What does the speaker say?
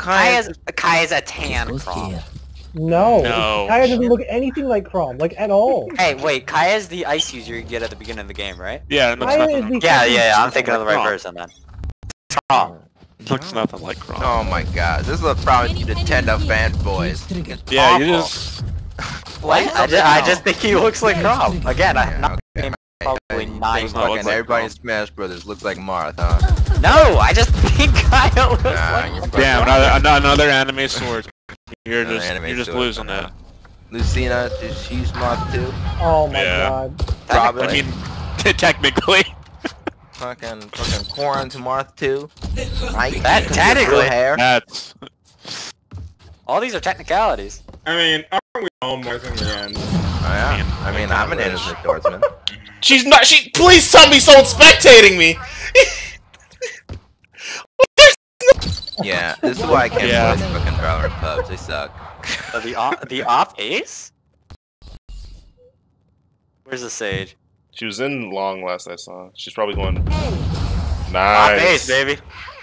Kaya's a tan chrom. No. No. Kaya doesn't look anything like chrom, like at all. Hey, wait, Kaya's the ice user you get at the beginning of the game, right? Yeah, it looks Kaya nothing. is the Yeah, I'm thinking of the right Chrom. person then. Chrom. Looks nothing like Chrom. Oh my god, this is a problem with you Nintendo fanboys. Yeah, you Awful. just. What? I just think he looks like Chrom. Again, I'm not okay. probably 9 Does not look Fucking like everybody in Chrom. Smash Brothers looks like Marth, huh? No, I just think Kaya looks Nah, like you're fucking Damn, another anime sword. You're Another just anime sword, losing but it. Lucina, she's Marth too. Oh my Yeah. god. Probably. I mean, technically. fucking Corin to Marth too. That technically. hair. That's. All these are technicalities. I mean, aren't we all Marth in the end? Oh, yeah. I mean, I'm an innocent swordsman. She's not. Please tell me someone's spectating me. Yeah, this is why I can't Yeah. play fucking Valorant pubs. They suck. The off ace? Where's the sage? She was in long last I saw. She's probably going. Off Nice. ace, baby.